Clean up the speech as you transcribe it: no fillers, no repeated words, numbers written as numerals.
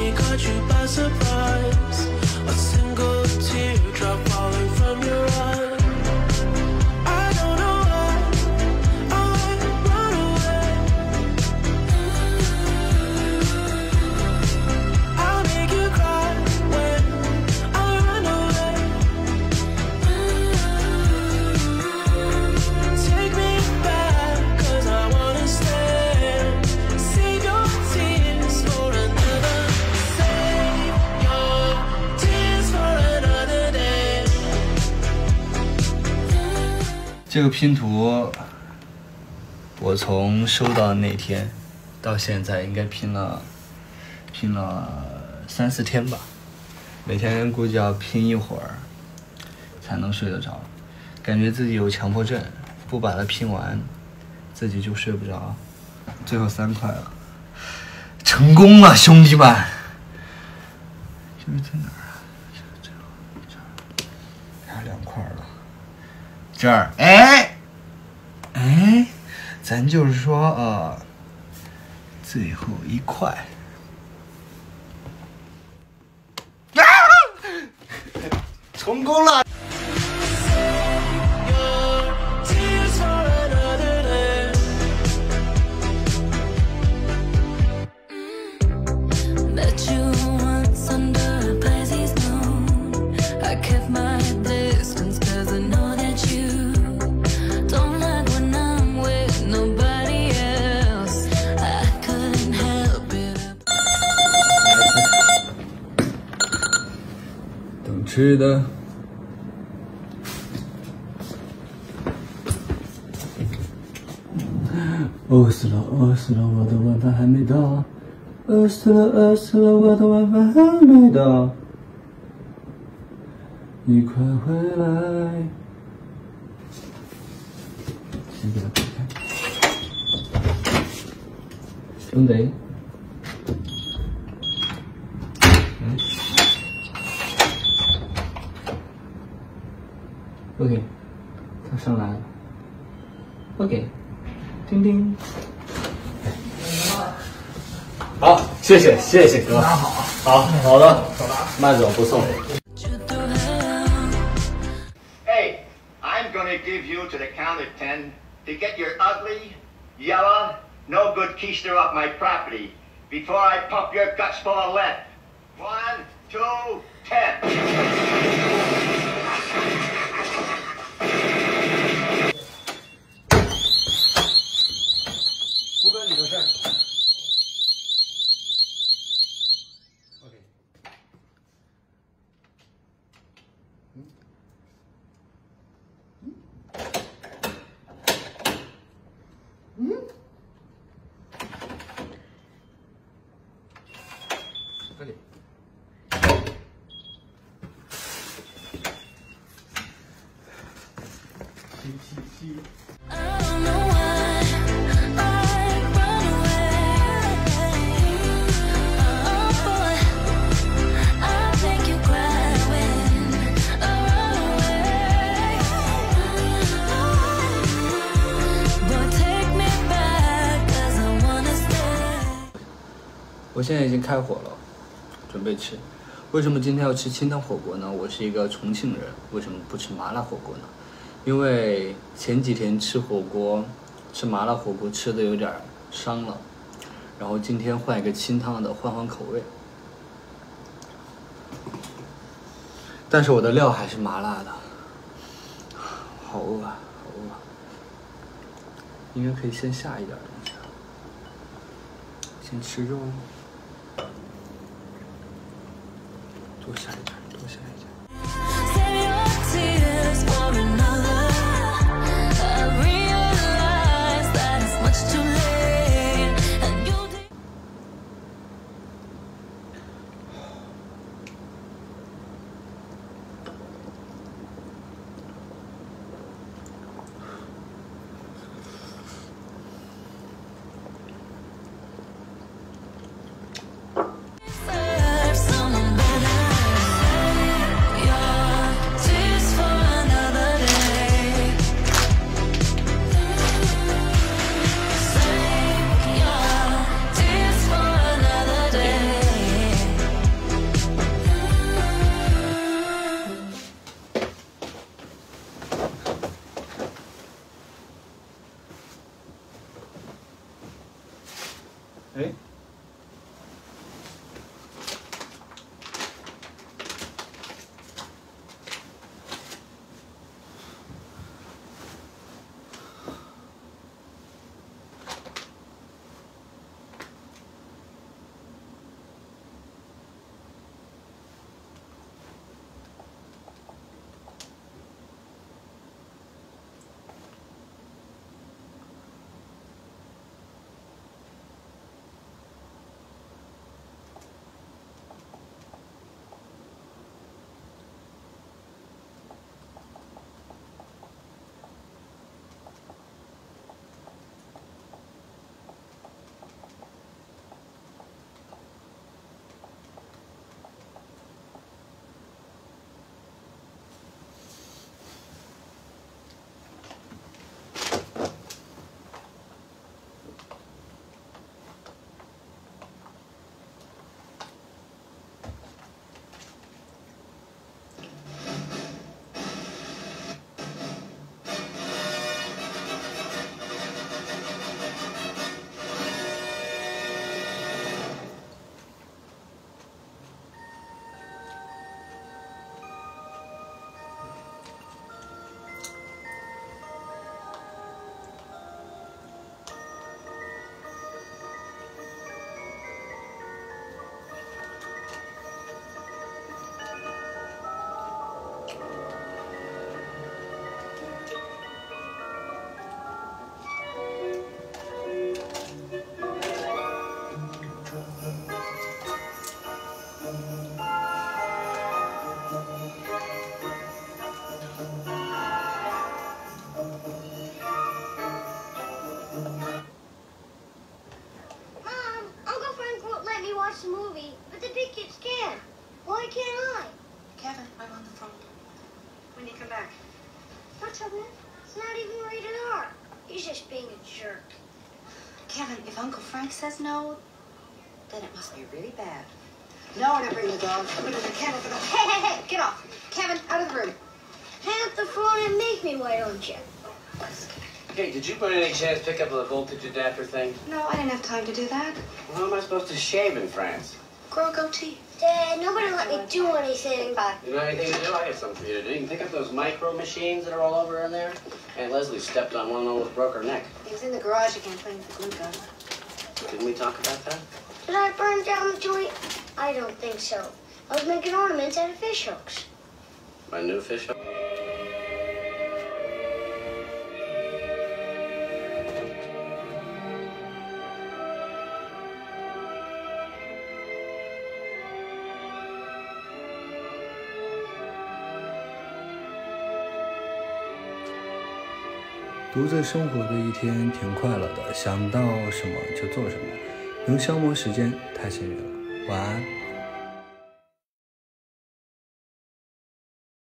caught you by surprise. A single teardrop falling from your eye. I don't know why I run away. I'll make you cry when I run away. Take me back, 'cause I wanna stay. Save your tears for another. Save your tears for another day. 这个拼图，我从收到那天到现在，应该拼了3、4天吧，每天估计要拼一会儿才能睡得着，感觉自己有强迫症，不把它拼完，自己就睡不着。最后3块了，成功了，兄弟们！就是在哪儿啊？这儿，还有2块了。这儿，哎，咱就是说最后1块。啊！成功了！ Tears for another day. Met you once under a Pisces moon. I kept my distance 'cause I know that you don't like when I'm with nobody else. I couldn't help it. 等吃的。饿死了，饿死了，我的晚饭还没到。饿死了，饿死了，我的晚饭还没到。你快回来！先给他打开。兄弟。OK， 他上来了。OK， 叮叮。好，谢谢哥。好的，慢走不送。 Hey, I'm gonna give you to the count of 10 to get your ugly, yellow, no good keister off my property before I pump your guts full of lead. 1, 2, 10. 不关你的事儿。OK。OK。 I don't know why I run away. Oh boy, I make you cry when I run away. Boy, take me back 'cause I wanna stay. 我现在已经开火了，准备吃。为什么今天要吃清汤火锅呢？我是一个重庆人，为什么不吃麻辣火锅呢？因为前几天吃麻辣火锅吃的有点伤了，然后今天换一个清汤的，换口味。但是我的料还是麻辣的，好饿啊，好饿啊！应该可以先下一点东西，先吃肉。 多下一点，多下一点。 Save your tears for another. I realize that it's much too late, and you did. Come back. What's up, man? It's not even rated R. He's just being a jerk. Kevin, if Uncle Frank says no, then it must be really bad. No, we're not bringing the dog. Put it in the kennel for the... Hey, get off. Kevin, out of the room. Hang up the phone and make me, why don't you? Hey, did you by any chance pick up the voltage adapter thing? No, I didn't have time to do that. Well, how am I supposed to shave in France? Grow a goatee. Dad, nobody let me do anything. Bye. You know anything to do? I got something for you to do. You can pick up those micro machines that are all over in there. Aunt Leslie stepped on one and almost broke her neck. He was in the garage again playing with the glue gun. Didn't we talk about that? Did I burn down the joint? I don't think so. I was making ornaments out of fish hooks. My new fish hook? 独自生活的一天挺快乐的，想到什么就做什么，能消磨时间，太幸运了。晚安。